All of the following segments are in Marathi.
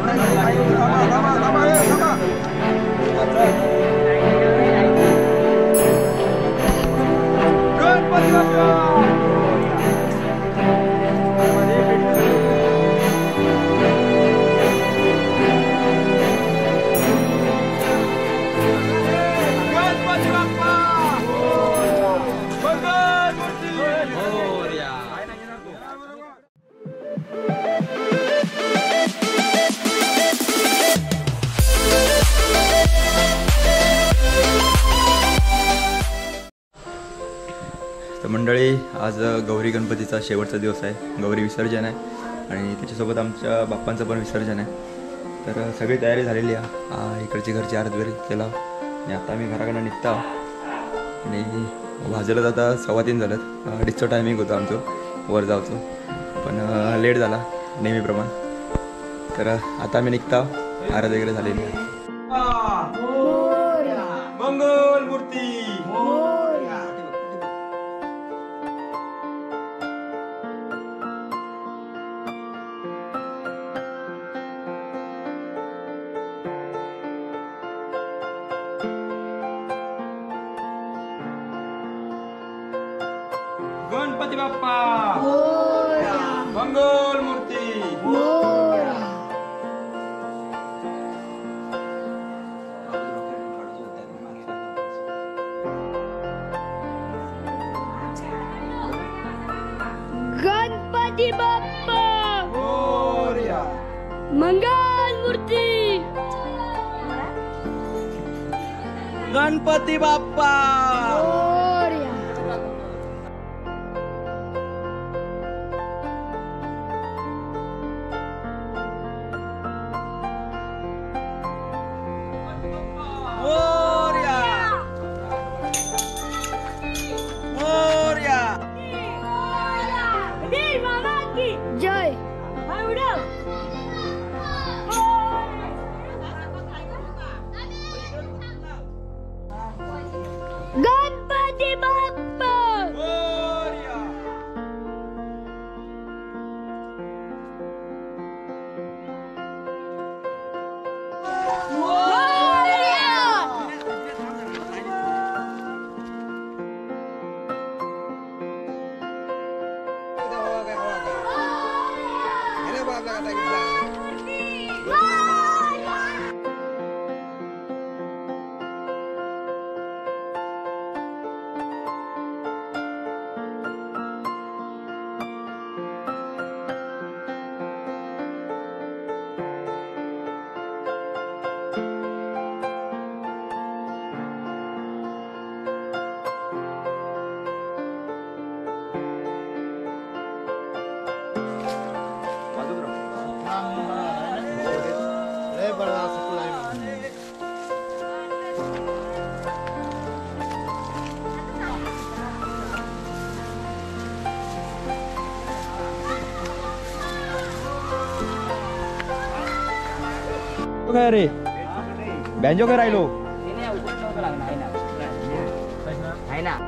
तर मंडळी, आज गौरी गणपतीचा शेवटचा दिवस आहे, गौरी विसर्जन आहे आणि त्याच्यासोबत आमच्या बाप्पांचं पण विसर्जन आहे. तर सगळी तयारी झालेली आहे. इकडची घरची आरती केला आणि आता आम्ही घराकडनं निघता आणि वाजलं आता 3:15 झालं. 2:30चं टायमिंग होतं आमचं वर जायचं, पण लेट झाला नेहमीप्रमाणे. तर आता आम्ही निघता, आरती वगैरे झालेली आहे. मंगल मूर्ती गणपती बाप्पा मंगल मूर्ती गणपती बाप्पा मंगल मूर्ती गणपती बाप्पा जय. गणपती बाप्पा काय रे बँजो काय राहिलो आहे ना.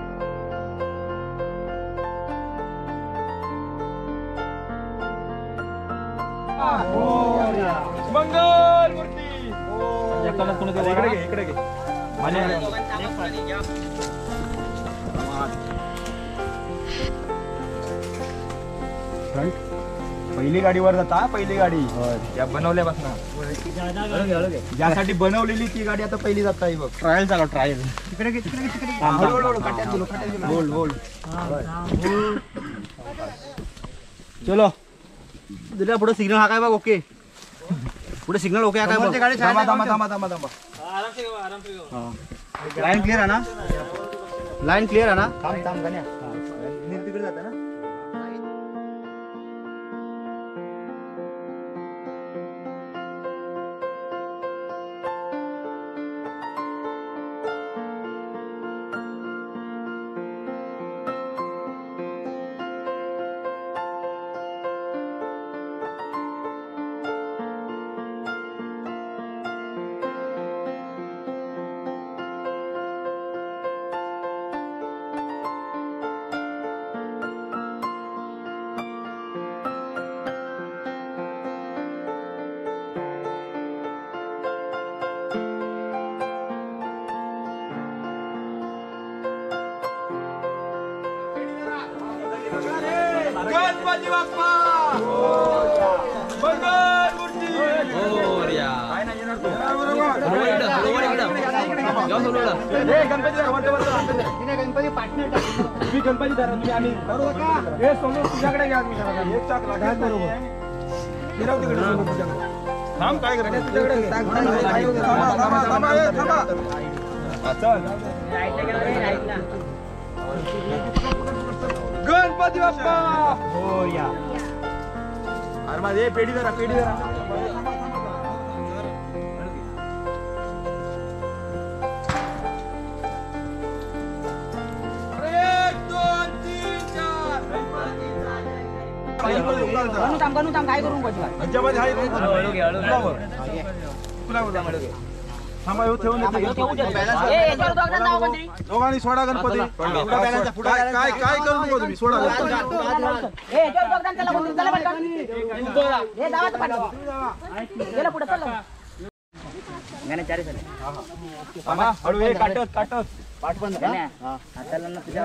मंगल मूर्ती इकडे घे पहिली गाडीवर जाता. पहिली गाडी या बनवल्यापासून ज्यासाठी बनवलेली ती गाडी आता पहिली जाता. बघ ट्रायल चालव. ट्रायल तिकडे चलो दिल्या पुढे सिग्नल हा काय बघ. ओके पुढे सिग्नल ओके. काय गाडी थांबा. लाईन क्लिअर आहे ना. लाईन क्लिअर आहे ना. थांब गण्या तिकडे जाता ना. गणपती बाप्पा मंगल मूर्ती मोरया. काय नाही येणार तो. गणपती पार्टनर तुम्ही गणपती धरा तुम्ही आम्ही हे सोनू तुझ्याकडे घ्या मी एक चाक लागेल बरोबर फिरव तिकडे सोनू तुझ्याकडे थांब काय करायचं तुझ्याकडे थांबा गणपती बाप्पा हो या अरे माझे पेढी धरा बनू काय करू दोघांनी सोडा गणपती काय करू नको तुम्ही सोडा हळू काटत पाठ बंद हाताला तुझ्या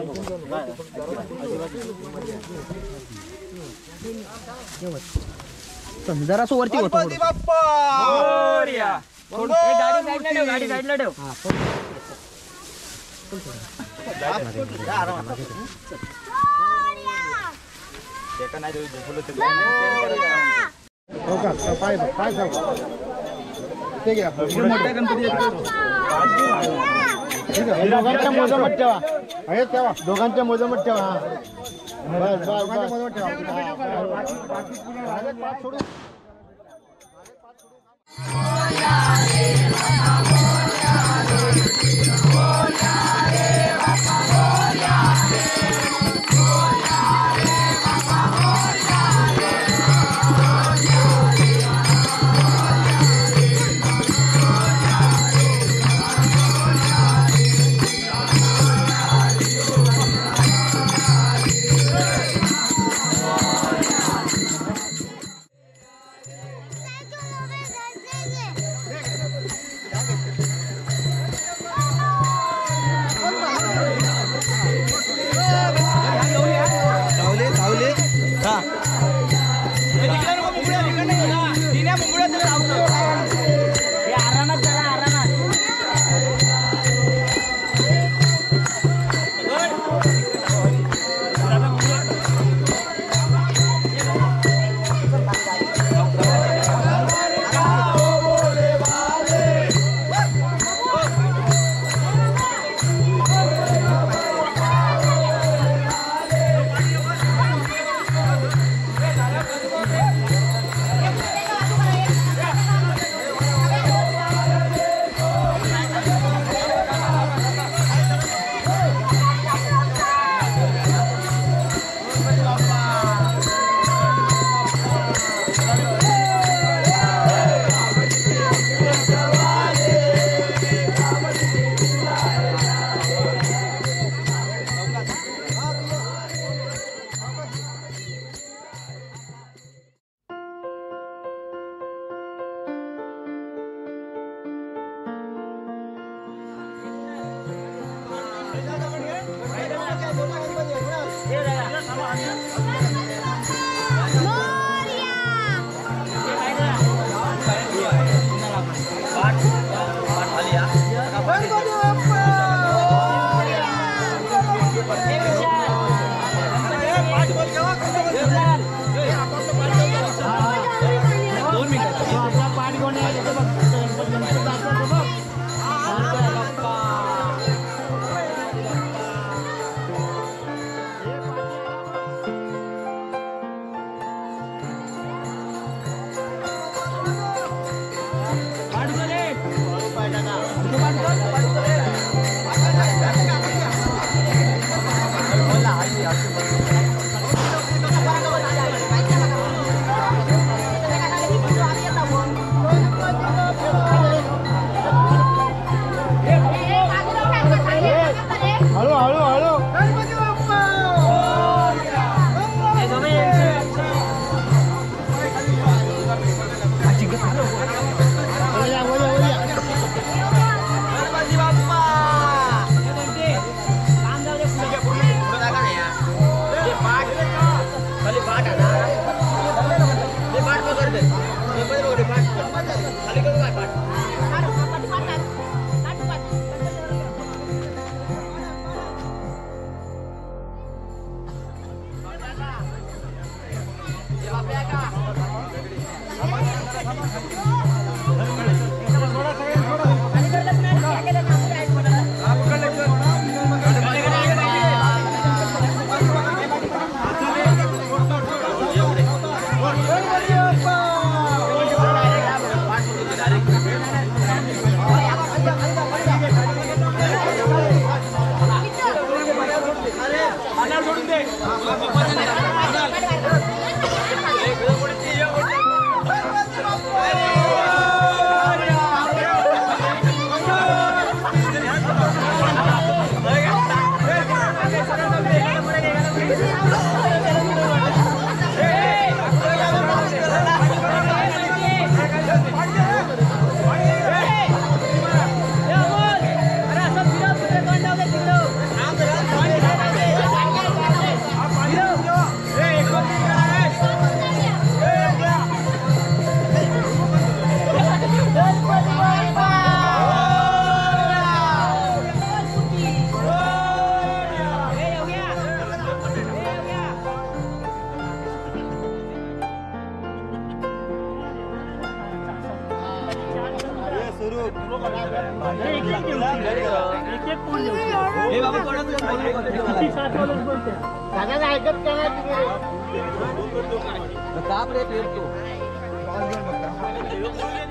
जरा सो वरती गणपती बाप्पा गाडी साईडला ठेव दोघांच्या मोजमत ठेवा हे ठेवा दोघांच्या मोजमत ठेवा बस मोजमत ठेवा दादा ऐकत का नाही तुम्ही?